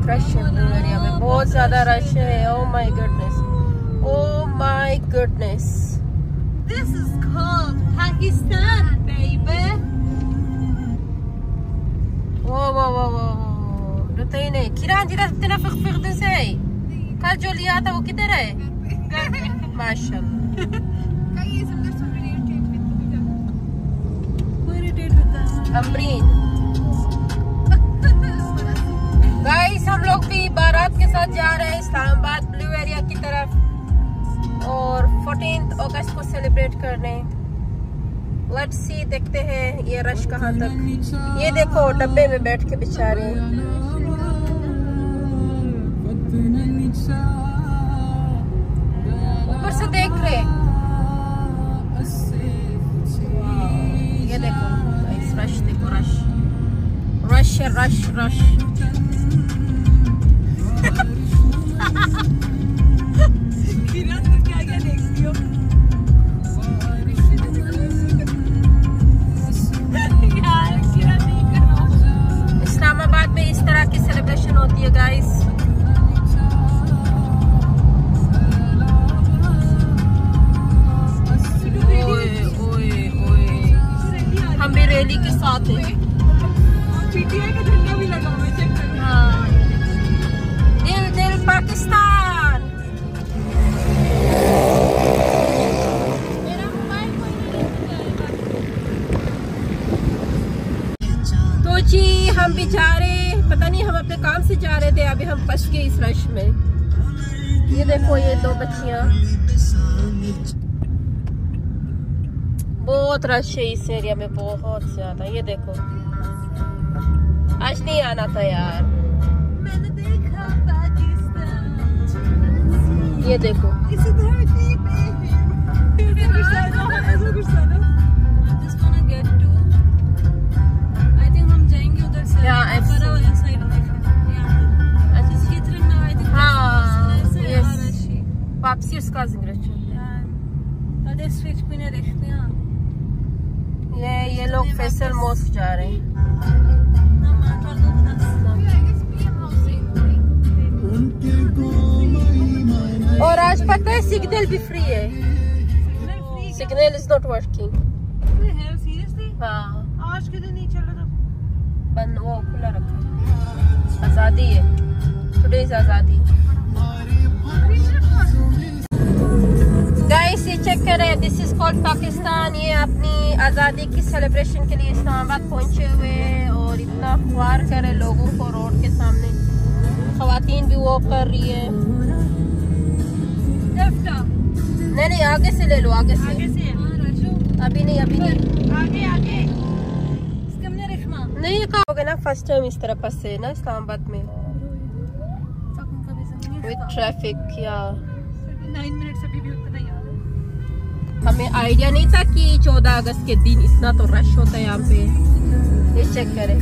बहुत रश है blue area में, बहुत ज्यादा रश है। Oh my goodness, oh my goodness. This is called Pakistan, baby. वो रुतैने किरान जिरा तना फख दसे कल जो लिया था वो किधर है? माशाल्लाह। अमरीन गाइस, हम लोग भी बारात के साथ जा रहे हैं इस्लामाबाद ब्लू एरिया की तरफ और 14 अगस्त को सेलिब्रेट करने। लेट्स सी, देखते हैं ये रश कहाँ तक। ये देखो डब्बे में बैठ के बेचारे, ऊपर से देख रहे। ये देखो इस रश, देखो रश रश रश रश। क्या देखती हो? इस्लामाबाद में इस तरह की सेलिब्रेशन होती है गाइस। हम भी रैली के साथ हैं। पीटीआई का झंडा भी लगा हुआ है, चेक करना। हाँ, दिल दिल पाकिस्तान। तो जी हम भी जा रहे, पता नहीं हम अपने काम से जा रहे थे, अभी हम फंस गए इस रश में। ये देखो ये दो बच्चियां, बहुत रश है इस एरिया में, बहुत ज्यादा। ये देखो, आज नहीं आना था यार। मैंने देखा पाकिस्तान, ये देखो इस धरती पे ऐसा गुस्सा ना। I just wanna get to, I think हम जाएंगे उधर से, बड़ा वाला साइड में। अच्छा क्षेत्र में I think वापसी उसका जिक्र चल। अरे स्विच पे ने देखते हैं। ये लोग फैसल मॉस्क जा रहे हैं। और आज पता है सिग्नल भी फ्री है। Signal is not working. हाँ, आज के दिन नहीं चल रहा था, बंद, वो खुला रखा है। आजादी है, टुडे इज आजादी। गाइस ये चेक करें, दिस इज कॉल्ड पाकिस्तान। ये अपनी आज़ादी की सेलिब्रेशन के लिए इस्लामाबाद पहुंचे हुए और इतना ख्वार करे लोगों को रोड के सामने। खवातीन भी वो कर रही है। नहीं आगे से ले लो, आगे से। अभी नहीं, अभी नहीं, आगे नहीं। ये कहा होगा ना, फर्स्ट टाइम इस तरह फंसे ना इस्लामाबाद में विद ट्रैफिक। या 9 मिनट से भी उतना ही याद है। हमें आइडिया नहीं था कि 14 अगस्त के दिन इतना तो रश होता है यहाँ पे। ये चेक करें,